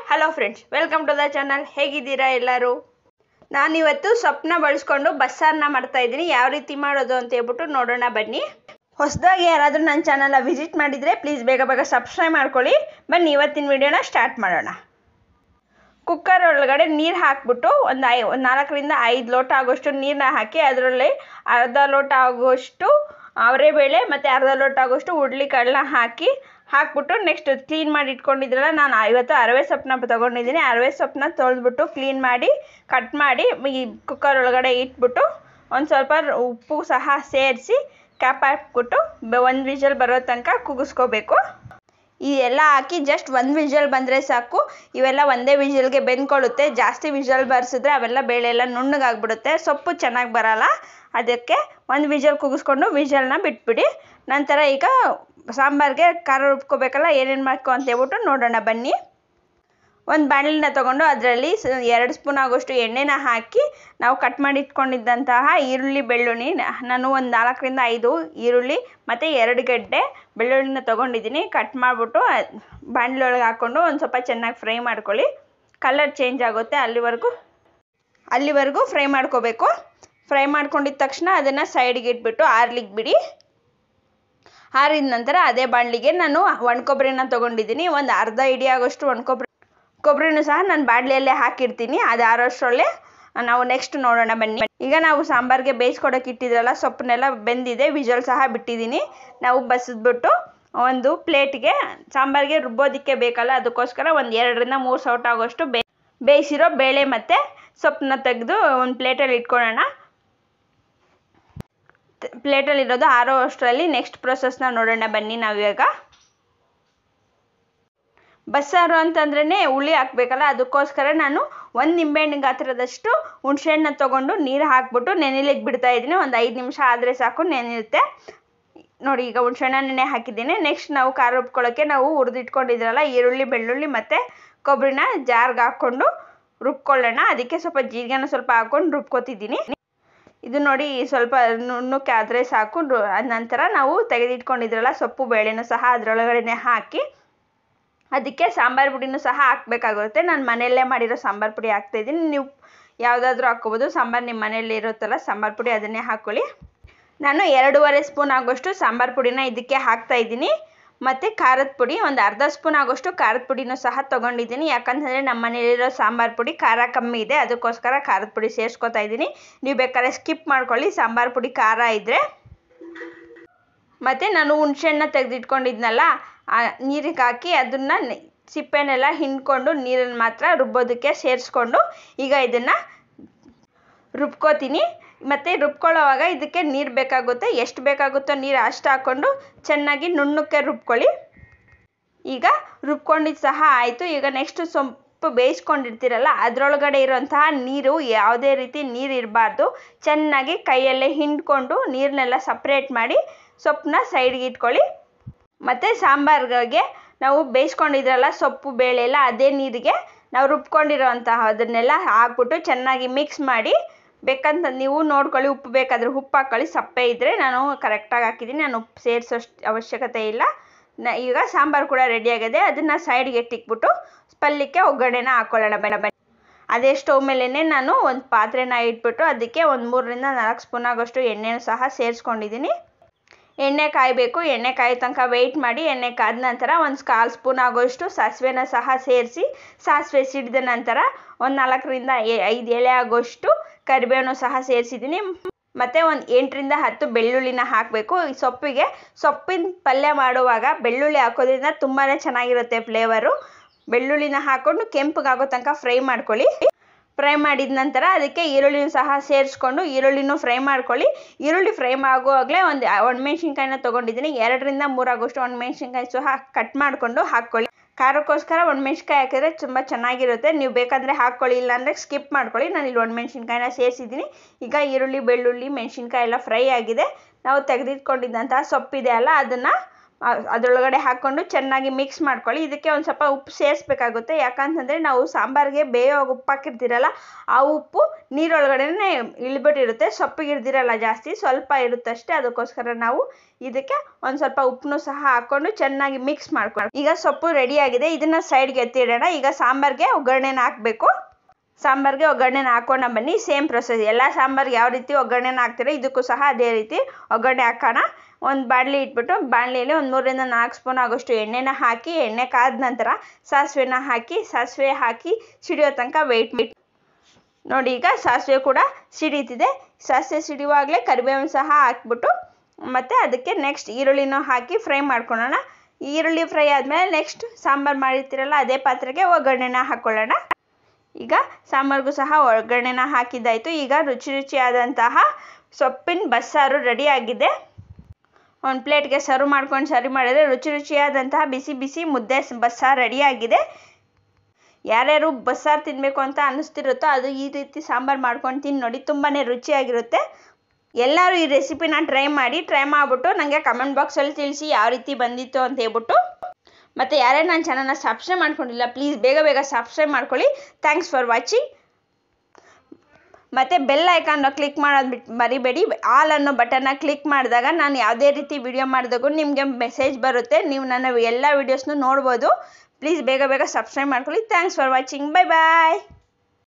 Hello friends, welcome to the channel. ಹೇಗಿದ್ದೀರಾ ಎಲ್ಲರೂ? ನಾನಿವತ್ತು ಸೊಪ್ಪನ್ನ ಬಳಸ್ಕೊಂಡು ಬಸ್ಸಾರನ್ನ ಮಾಡ್ತಾ ಇದ್ದೀನಿ. ಯಾವ ರೀತಿ ಮಾಡೋದು ಅಂತ ಹೇಳ್ಬಿಟ್ಟು ನೋಡೋಣ ಬನ್ನಿ. ಹೊಸದಾಗಿ ಯಾರಾದರೂ ನನ್ನ ಚಾನಲ್ನ ವಿಸಿಟ್ ಮಾಡಿದರೆ ಪ್ಲೀಸ್ ಬೇಗ ಸಬ್ಸ್ಕ್ರೈಬ್ ಮಾಡ್ಕೊಳ್ಳಿ. ಬನ್ನಿ ಇವತ್ತಿನ ವಿಡಿಯೋನ ಸ್ಟಾರ್ಟ್ ಮಾಡೋಣ. ಕುಕ್ಕರ್ ಒಳಗಡೆ ನೀರು ಹಾಕ್ಬಿಟ್ಟು ಒಂದು 4ರಿಂದ 5 ಲೋಟ ಆಗೋಷ್ಟು ನೀರನ್ನ ಹಾಕಿ ಅದರಲ್ಲಿ ಅರ್ಧ ಲೋಟ ಆಗೋಷ್ಟು ಅವರೆಬೇಳೆ ಮತ್ತು ಅರ್ಧ ಲೋಟ ಆಗೋಷ್ಟು ಹುರುಳಿಕಾಳನ್ನ ಹಾಕ್ಬಿಟ್ಟು ನೆಕ್ಸ್ಟ್ ಕ್ಲೀನ್ ಮಾಡಿ ಇಟ್ಕೊಂಡಿದ್ರಲ್ಲ, ನಾನು ಇವತ್ತು ಅರವೆ ಸೊಪ್ಪನ್ನ ತೊಗೊಂಡಿದ್ದೀನಿ. ಅರವೆ ಸೊಪ್ಪನ್ನ ತೊಳೆದ್ಬಿಟ್ಟು ಕ್ಲೀನ್ ಮಾಡಿ ಕಟ್ ಮಾಡಿ ಈ ಕುಕ್ಕರ್ ಒಳಗಡೆ ಇಟ್ಬಿಟ್ಟು ಒಂದು ಸ್ವಲ್ಪ ಉಪ್ಪು ಸಹ ಸೇರಿಸಿ ಕ್ಯಾಪ್ ಹಾಕ್ಬಿಟ್ಟು 1 ವಿಷಲ್ ಬರೋ ತನಕ ಕೂಗಿಸ್ಕೋಬೇಕು. ಇದೆಲ್ಲ ಹಾಕಿ ಜಸ್ಟ್ 1 ವಿಷಲ್ ಬಂದರೆ ಸಾಕು. ಇವೆಲ್ಲ ಒಂದೇ ವಿಷಲ್ಗೆ ಬೆಂದ್ಕೊಳ್ಳುತ್ತೆ. ಜಾಸ್ತಿ ವಿಷಲ್ ಬರ್ಸಿದ್ರೆ ಅವೆಲ್ಲ ಬೇಳೆ ಎಲ್ಲ ನುಣ್ಣಗಾಗ್ಬಿಡುತ್ತೆ, ಸೊಪ್ಪು ಚೆನ್ನಾಗಿ ಬರಲ್ಲ. ಅದಕ್ಕೆ 1 ವಿಷಲ್ ಕೂಗಿಸ್ಕೊಂಡು ವಿಷಲ್ನ ಬಿಟ್ಬಿಡಿ. ನಂತರ ಈಗ ಸಾಂಬಾರಿಗೆ ಖಾರ ರುಬ್ಕೋಬೇಕಲ್ಲ, ಏನೇನು ಮಾಡ್ಕೊ ಅಂತ ಹೇಳ್ಬಿಟ್ಟು ನೋಡೋಣ ಬನ್ನಿ. ಒಂದು ಬಾಣಲಿನ ತೊಗೊಂಡು ಅದರಲ್ಲಿ 2 ಸ್ಪೂನ್ ಆಗೋಷ್ಟು ಎಣ್ಣೆನ ಹಾಕಿ ನಾವು ಕಟ್ ಮಾಡಿ ಇಟ್ಕೊಂಡಿದ್ದಂತಹ ಈರುಳ್ಳಿ ಬೆಳ್ಳುಳ್ಳಿ, ನಾನು ಒಂದು 4ರಿಂದ 5 ಈರುಳ್ಳಿ ಮತ್ತು 2 ಗೆಡ್ಡೆ ಬೆಳ್ಳುಳ್ಳಿನ ತೊಗೊಂಡಿದ್ದೀನಿ. ಕಟ್ ಮಾಡಿಬಿಟ್ಟು ಬಾಣಲಿ ಒಳಗೆ ಹಾಕ್ಕೊಂಡು ಒಂದು ಸ್ವಲ್ಪ ಚೆನ್ನಾಗಿ ಫ್ರೈ ಮಾಡ್ಕೊಳ್ಳಿ. ಕಲರ್ ಚೇಂಜ್ ಆಗುತ್ತೆ ಅಲ್ಲಿವರೆಗೂ ಫ್ರೈ ಮಾಡ್ಕೋಬೇಕು. ಫ್ರೈ ಮಾಡ್ಕೊಂಡಿದ್ದ ತಕ್ಷಣ ಅದನ್ನು ಸೈಡ್ಗೆ ಇಟ್ಬಿಟ್ಟು ಆರ್ಲಿಕ್ಕೆ ಬಿಡಿ. ಆರಿದ ನಂತರ ಅದೇ ಬಾಣಲಿಗೆ ನಾನು ಒಣಕೊಬ್ಬರಿನ ತೊಗೊಂಡಿದ್ದೀನಿ. ಒಂದು ಅರ್ಧ ಹಿಡಿ ಆಗೋಷ್ಟು ಕೊಬ್ಬರಿನೂ ಸಹ ನಾನು ಬಾಣಲಿಯಲ್ಲೇ ಹಾಕಿರ್ತೀನಿ. ಅದು ಆರೋಷ್ಟರಲ್ಲೇ ನಾವು ನೆಕ್ಸ್ಟ್ ನೋಡೋಣ ಬನ್ನಿ. ಈಗ ನಾವು ಸಾಂಬಾರಿಗೆ ಬೇಯಿಸ್ಕೊಡೋಕೆ ಇಟ್ಟಿದ್ರಲ್ಲ, ಸೊಪ್ಪನ್ನೆಲ್ಲ ಬೆಂದಿದೆ, ವಿಷಲ್ ಸಹ ಬಿಟ್ಟಿದ್ದೀನಿ. ನಾವು ಬಸಿದ್ಬಿಟ್ಟು ಒಂದು ಪ್ಲೇಟ್ಗೆ ಸಾಂಬಾರಿಗೆ ರುಬ್ಬೋದಕ್ಕೆ ಬೇಕಲ್ಲ, ಅದಕ್ಕೋಸ್ಕರ ಒಂದು 2ರಿಂದ 3 ಸೌಟ ಆಗೋಷ್ಟು ಬೇಯಿಸಿರೋ ಬೇಳೆ ಮತ್ತು ಸೊಪ್ಪನ್ನ ತೆಗೆದು ಒಂದು ಪ್ಲೇಟಲ್ಲಿ ಇಟ್ಕೊಳ್ಳೋಣ. ಪ್ಲೇಟಲ್ಲಿರೋದು ಆರೋ ಅಷ್ಟರಲ್ಲಿ ನೆಕ್ಸ್ಟ್ ಪ್ರೊಸೆಸ್ನ ನೋಡೋಣ ಬನ್ನಿ. ನಾವಿವಾಗ ಬಸ್ಸಾರು ಅಂತಂದ್ರೇ ಹುಳಿ ಹಾಕಬೇಕಲ್ಲ, ಅದಕ್ಕೋಸ್ಕರ ನಾನು 1 ನಿಂಬೆಹಣ್ಣು ಗಾತ್ರದಷ್ಟು ಹುಣಸೆಹಣ್ಣನ್ನ ತೊಗೊಂಡು ನೀರು ಹಾಕ್ಬಿಟ್ಟು ನೆನೆಲಿಕ್ಕೆ ಬಿಡ್ತಾ ಇದ್ದೀನಿ. ಒಂದು 5 ನಿಮಿಷ ಆದರೆ ಸಾಕು, ನೆನೆಯುತ್ತೆ ನೋಡಿ. ಈಗ ಹುಣಸೆಹಣ್ಣ ನೆನೆ ಹಾಕಿದ್ದೀನಿ. ನೆಕ್ಸ್ಟ್ ನಾವು ಖಾರ ರುಬ್ಕೊಳ್ಳೋಕ್ಕೆ ನಾವು ಹುರಿದಿಟ್ಕೊಂಡಿದ್ರಲ್ಲ ಈರುಳ್ಳಿ ಬೆಳ್ಳುಳ್ಳಿ ಮತ್ತು ಕೊಬ್ಬರಿನ ಜಾರ್ಗೆ ಹಾಕ್ಕೊಂಡು ರುಬ್ಕೊಳ್ಳೋಣ. ಅದಕ್ಕೆ ಸ್ವಲ್ಪ ಜೀರಿಗೆನ ಸ್ವಲ್ಪ ಹಾಕ್ಕೊಂಡು ರುಬ್ಕೊತಿದ್ದೀನಿ. ಇದು ನೋಡಿ ಸ್ವಲ್ಪ ನುಣ್ಣಕ್ಕೆ ಆದರೆ ಸಾಕು. ನಂತರ ನಾವು ತೆಗೆದಿಟ್ಕೊಂಡಿದ್ರಲ್ಲ ಸೊಪ್ಪು ಬೇಳೆನೂ ಸಹ ಅದರೊಳಗಡೆ ಹಾಕಿ ಅದಕ್ಕೆ ಸಾಂಬಾರು ಪುಡಿನೂ ಸಹ ಹಾಕಬೇಕಾಗುತ್ತೆ. ನಾನು ಮನೆಯಲ್ಲೇ ಮಾಡಿರೋ ಸಾಂಬಾರು ಪುಡಿ ಹಾಕ್ತಾಯಿದ್ದೀನಿ. ನೀವು ಯಾವುದಾದ್ರೂ ಹಾಕ್ಕೋಬೋದು. ಸಾಂಬಾರು ನಿಮ್ಮ ಮನೆಯಲ್ಲಿ ಇರುತ್ತಲ್ಲ ಸಾಂಬಾರು ಪುಡಿ, ಅದನ್ನೇ ಹಾಕ್ಕೊಳ್ಳಿ. ನಾನು 2.5 ಸ್ಪೂನ್ ಆಗೋಷ್ಟು ಸಾಂಬಾರು ಪುಡಿನ ಇದಕ್ಕೆ ಹಾಕ್ತಾಯಿದ್ದೀನಿ. ಮತ್ತು ಖಾರದ ಪುಡಿ ಒಂದು ಅರ್ಧ ಸ್ಪೂನ್ ಆಗೋಷ್ಟು ಖಾರದ ಪುಡಿನೂ ಸಹ ತೊಗೊಂಡಿದ್ದೀನಿ. ಯಾಕಂತಂದರೆ ನಮ್ಮ ಮನೆಯಲ್ಲಿರೋ ಸಾಂಬಾರು ಪುಡಿ ಖಾರ ಕಮ್ಮಿ ಇದೆ, ಅದಕ್ಕೋಸ್ಕರ ಖಾರದ ಪುಡಿ ಸೇರಿಸ್ಕೊತಾ ಇದ್ದೀನಿ. ನೀವು ಬೇಕಾದ್ರೆ ಸ್ಕಿಪ್ ಮಾಡ್ಕೊಳ್ಳಿ ಸಾಂಬಾರು ಪುಡಿ ಖಾರ ಇದ್ದರೆ. ಮತ್ತು ನಾನು ಹುಣಸೆಹಣ್ಣ ತೆಗೆದಿಟ್ಕೊಂಡಿದ್ನಲ್ಲ, ನೀರಿಗೆ ಹಾಕಿ ಅದನ್ನು ಸಿಪ್ಪೆನೆಲ್ಲ ಹಿಂಡ್ಕೊಂಡು ನೀರನ್ನು ಮಾತ್ರ ರುಬ್ಬೋದಕ್ಕೆ ಸೇರಿಸ್ಕೊಂಡು ಈಗ ಇದನ್ನು ರುಬ್ಕೋತೀನಿ. ಮತ್ತು ರುಬ್ಕೊಳ್ಳೋವಾಗ ಇದಕ್ಕೆ ನೀರು ಬೇಕಾಗುತ್ತೆ, ಎಷ್ಟು ಬೇಕಾಗುತ್ತೋ ನೀರು ಅಷ್ಟು ಹಾಕ್ಕೊಂಡು ಚೆನ್ನಾಗಿ ನುಣ್ಣಕ್ಕೆ ರುಬ್ಕೊಳ್ಳಿ. ಈಗ ರುಬ್ಕೊಂಡಿದ್ದು ಸಹ ಆಯಿತು. ಈಗ ನೆಕ್ಸ್ಟ್ ಸೊಪ್ಪು ಬೇಯಿಸ್ಕೊಂಡಿರ್ತೀರಲ್ಲ, ಅದರೊಳಗಡೆ ಇರೋಂತಹ ನೀರು ಯಾವುದೇ ರೀತಿ ನೀರು ಇರಬಾರ್ದು. ಚೆನ್ನಾಗಿ ಕೈಯಲ್ಲೇ ಹಿಂಡ್ಕೊಂಡು ನೀರನ್ನೆಲ್ಲ ಸಪ್ರೇಟ್ ಮಾಡಿ ಸೊಪ್ಪನ್ನ ಸೈಡ್ಗೆ ಇಟ್ಕೊಳ್ಳಿ. ಮತ್ತು ಸಾಂಬಾರಿಗೆ ನಾವು ಬೇಯಿಸ್ಕೊಂಡಿದ್ರಲ್ಲ ಸೊಪ್ಪು ಬೇಳೆ ಎಲ್ಲ, ಅದೇ ನೀರಿಗೆ ನಾವು ರುಬ್ಕೊಂಡಿರೋ ಅದನ್ನೆಲ್ಲ ಹಾಕ್ಬಿಟ್ಟು ಚೆನ್ನಾಗಿ ಮಿಕ್ಸ್ ಮಾಡಿ. ಬೇಕಂತ ನೀವು ನೋಡ್ಕೊಳ್ಳಿ, ಉಪ್ಪು ಬೇಕಾದರೆ ಉಪ್ಪು ಹಾಕ್ಕೊಳ್ಳಿ. ಸಪ್ಪೆ ಇದ್ದರೆ ನಾನು ಕರೆಕ್ಟಾಗಿ ಹಾಕಿದ್ದೀನಿ, ನಾನು ಉಪ್ಪು ಸೇರಿಸೋಷ್ಟು ಅವಶ್ಯಕತೆ ಇಲ್ಲ. ಈಗ ಸಾಂಬಾರು ಕೂಡ ರೆಡಿಯಾಗಿದೆ. ಅದನ್ನು ಸೈಡ್ಗೆ ಇಟ್ಟಿಕ್ಬಿಟ್ಟು ಪಲ್ಯಕ್ಕೆ ಒಗ್ಗರಣೆನ ಹಾಕ್ಕೊಳ್ಳೋಣ ಬನ್ನಿ. ಅದೇ ಸ್ಟವ್ ಮೇಲೇ ನಾನು ಒಂದು ಪಾತ್ರೆನ ಇಟ್ಬಿಟ್ಟು ಅದಕ್ಕೆ ಒಂದು 3ರಿಂದ 4 ಸ್ಪೂನ್ ಆಗೋಷ್ಟು ಎಣ್ಣೆನೂ ಸಹ ಸೇರಿಸ್ಕೊಂಡಿದ್ದೀನಿ. ಎಣ್ಣೆ ಕಾಯಬೇಕು. ಎಣ್ಣೆ ಕಾಯೋ ತನಕ ವೆಯ್ಟ್ ಮಾಡಿ. ಎಣ್ಣೆ ಕಾದ ನಂತರ ಒಂದು 1/4 ಸ್ಪೂನ್ ಆಗೋಷ್ಟು ಸಾಸಿವೆನ ಸಹ ಸೇರಿಸಿ, ಸಾಸಿವೆ ಸಿಡಿದ ನಂತರ ಒಂದು 4ರಿಂದ 5 ಎಲೆ ಆಗೋಷ್ಟು ಕರಿಬೇವನ್ನು ಸಹ ಸೇರಿಸಿದ್ದೀನಿ. ಮತ್ತು ಒಂದು 8ರಿಂದ 10 ಬೆಳ್ಳುಳ್ಳಿನ ಹಾಕಬೇಕು. ಈ ಸೊಪ್ಪಿನ ಪಲ್ಯ ಮಾಡುವಾಗ ಬೆಳ್ಳುಳ್ಳಿ ಹಾಕೋದ್ರಿಂದ ತುಂಬಾ ಚೆನ್ನಾಗಿರುತ್ತೆ ಫ್ಲೇವರು. ಬೆಳ್ಳುಳ್ಳಿನ ಹಾಕ್ಕೊಂಡು ಕೆಂಪಗಾಗೋ ತನಕ ಫ್ರೈ ಮಾಡ್ಕೊಳ್ಳಿ. ಫ್ರೈ ಮಾಡಿದ ನಂತರ ಅದಕ್ಕೆ ಈರುಳ್ಳಿನೂ ಸಹ ಸೇರಿಸ್ಕೊಂಡು ಈರುಳ್ಳಿನೂ ಫ್ರೈ ಮಾಡ್ಕೊಳ್ಳಿ. ಈರುಳ್ಳಿ ಫ್ರೈ ಆಗುವಾಗಲೇ ಒಂದು ಒಣಮೆಣ್ಸಿನ್ಕಾಯಿನ ತೊಗೊಂಡಿದ್ದೀನಿ. 2ರಿಂದ 3 ಆಗೋಷ್ಟು ಒಣಮೆಣ್ಸಿನ್ಕಾಯಿ ಸಹ ಕಟ್ ಮಾಡಿಕೊಂಡು ಹಾಕ್ಕೊಳ್ಳಿ. ಖಾರಕ್ಕೋಸ್ಕರ ಒಣಮೆಣ್ಸಿನ್ಕಾಯಿ ಹಾಕಿದ್ರೆ ತುಂಬ ಚೆನ್ನಾಗಿರುತ್ತೆ. ನೀವು ಬೇಕಾದರೆ ಹಾಕ್ಕೊಳ್ಳಿ, ಇಲ್ಲಾಂದರೆ ಸ್ಕಿಪ್ ಮಾಡ್ಕೊಳ್ಳಿ. ನಾನು ಇಲ್ಲಿ ಒಣಮೆಣ್ಸಿನ್ಕಾಯಿನ ಸೇರಿಸಿದ್ದೀನಿ. ಈಗ ಈರುಳ್ಳಿ ಬೆಳ್ಳುಳ್ಳಿ ಮೆಣಸಿನ್ಕಾಯಿ ಎಲ್ಲ ಫ್ರೈ ಆಗಿದೆ. ನಾವು ತೆಗೆದಿಟ್ಕೊಂಡಿದ್ದಂತಹ ಸೊಪ್ಪಿದೆ ಅಲ್ಲ, ಅದನ್ನು ಅದರೊಳಗಡೆ ಹಾಕ್ಕೊಂಡು ಚೆನ್ನಾಗಿ ಮಿಕ್ಸ್ ಮಾಡ್ಕೊಳ್ಳಿ. ಇದಕ್ಕೆ ಒಂದು ಸ್ವಲ್ಪ ಉಪ್ಪು ಸೇರಿಸ್ಬೇಕಾಗುತ್ತೆ, ಯಾಕಂತಂದರೆ ನಾವು ಸಾಂಬಾರಿಗೆ ಬೇಯೋವಾಗ ಉಪ್ಪು ಹಾಕಿರ್ತೀರಲ್ಲ, ಆ ಉಪ್ಪು ನೀರೊಳಗಡೆನೇ ಇಳಿಬಿಟ್ಟಿರುತ್ತೆ, ಸೊಪ್ಪಿಗೆ ಇರ್ದಿರಲ್ಲ, ಜಾಸ್ತಿ ಸ್ವಲ್ಪ ಇರುತ್ತಷ್ಟೇ. ಅದಕ್ಕೋಸ್ಕರ ನಾವು ಇದಕ್ಕೆ ಒಂದು ಸ್ವಲ್ಪ ಉಪ್ಪನ್ನು ಸಹ ಹಾಕ್ಕೊಂಡು ಚೆನ್ನಾಗಿ ಮಿಕ್ಸ್ ಮಾಡ್ಕೊಳ್ಳಿ. ಈಗ ಸೊಪ್ಪು ರೆಡಿಯಾಗಿದೆ, ಇದನ್ನು ಸೈಡ್ಗೆ ಎತ್ತಿಡೋಣ. ಈಗ ಸಾಂಬಾರಿಗೆ ಒಗ್ಗರಣೆನ ಹಾಕಬೇಕು. ಸಾಂಬಾರಿಗೆ ಒಗ್ಗರಣೆನ ಹಾಕೋಣ ಬನ್ನಿ. ಸೇಮ್ ಪ್ರೊಸೆಸ್, ಎಲ್ಲ ಸಾಂಬಾರಿಗೆ ಯಾವ ರೀತಿ ಒಗ್ಗರಣೆನ ಹಾಕ್ತೀರೋ ಇದಕ್ಕೂ ಸಹ ಅದೇ ರೀತಿ ಒಗ್ಗರಣೆ ಹಾಕೋಣ. ಒಂದು ಬಾಣಲಿ ಇಟ್ಬಿಟ್ಟು ಬಾಣಲಿಯಲ್ಲಿ ಒಂದು 3ರಿಂದ 4 ಸ್ಪೂನ್ ಆಗೋಷ್ಟು ಎಣ್ಣೆನ ಹಾಕಿ, ಎಣ್ಣೆ ಕಾದ ನಂತರ ಸಾಸಿವೆನ ಹಾಕಿ, ಸಾಸಿವೆ ಹಾಕಿ ಸಿಡಿಯೋ ತನಕ ವೆಯ್ಟ್ ನೋಡಿ. ಈಗ ಸಾಸಿವೆ ಕೂಡ ಸಿಡೀತಿದೆ. ಸಾಸಿವೆ ಸಿಡಿಯುವಾಗಲೇ ಕರಿಬೇವನ್ನು ಸಹ ಹಾಕ್ಬಿಟ್ಟು ಮತ್ತು ಅದಕ್ಕೆ ನೆಕ್ಸ್ಟ್ ಈರುಳ್ಳಿನೂ ಹಾಕಿ ಫ್ರೈ ಮಾಡ್ಕೊಳ್ಳೋಣ. ಈರುಳ್ಳಿ ಫ್ರೈ ಆದಮೇಲೆ ನೆಕ್ಸ್ಟ್ ಸಾಂಬಾರು ಮಾಡಿರ್ತೀರಲ್ಲ ಅದೇ ಪಾತ್ರೆಗೆ ಒಗ್ಗರಣೆನ ಹಾಕ್ಕೊಳ್ಳೋಣ. ಈಗ ಸಾಂಬಾರಿಗೂ ಸಹ ಒಗ್ಗರಣೆನ ಹಾಕಿದ್ದಾಯಿತು. ಈಗ ರುಚಿಯಾದಂತಹ ಸೊಪ್ಪಿನ ಬಸ್ಸಾರು ರೆಡಿಯಾಗಿದೆ. ಒಂದು ಪ್ಲೇಟ್ಗೆ ಸರ್ವ್ ಮಾಡ್ಕೊಂಡು ಸರ್ವ್ ಮಾಡಿದರೆ ರುಚಿಯಾದಂತಹ ಬಿಸಿ ಬಿಸಿ ಮುದ್ದೆ ಬಸ್ಸಾರು ರೆಡಿಯಾಗಿದೆ. ಯಾರ್ಯಾರು ಬಸ್ಸಾರು ತಿನ್ನಬೇಕು ಅಂತ ಅನ್ನಿಸ್ತಿರುತ್ತೋ ಅದು ಈ ರೀತಿ ಸಾಂಬಾರು ಮಾಡ್ಕೊಂಡು ತಿಂದು ನೋಡಿ, ತುಂಬಾ ರುಚಿಯಾಗಿರುತ್ತೆ. ಎಲ್ಲರೂ ಈ ರೆಸಿಪಿನ ಟ್ರೈ ಮಾಡಿಬಿಟ್ಟು ನನಗೆ ಕಮೆಂಟ್ ಬಾಕ್ಸಲ್ಲಿ ತಿಳಿಸಿ ಯಾವ ರೀತಿ ಬಂದಿತ್ತು ಅಂತ ಹೇಳ್ಬಿಟ್ಟು. ಮತ್ತು ಯಾರ್ಯಾರು ನನ್ನ ಚಾನಲ್ನ ಸಬ್ಸ್ಕ್ರೈಬ್ ಮಾಡ್ಕೊಂಡಿಲ್ಲ ಪ್ಲೀಸ್ ಬೇಗ ಸಬ್ಸ್ಕ್ರೈಬ್ ಮಾಡ್ಕೊಳ್ಳಿ. Thanks for watching. ಮತ್ತು ಬೆಲ್ ಐಕಾನ್ನ ಕ್ಲಿಕ್ ಮಾಡೋದು ಮರಿಬೇಡಿ. ಆಲ್ ಅನ್ನೋ ಬಟನ್ನ ಕ್ಲಿಕ್ ಮಾಡಿದಾಗ ನಾನು ಯಾವುದೇ ರೀತಿ ವಿಡಿಯೋ ಮಾಡಿದಾಗೂ ನಿಮಗೆ ಮೆಸೇಜ್ ಬರುತ್ತೆ, ನೀವು ನನ್ನ ಎಲ್ಲ ವೀಡಿಯೋಸ್ನೂ ನೋಡ್ಬೋದು. ಪ್ಲೀಸ್ ಬೇಗ ಸಬ್ಸ್ಕ್ರೈಬ್ ಮಾಡ್ಕೊಳ್ಳಿ. Thanks for watching. ಬಾಯ್.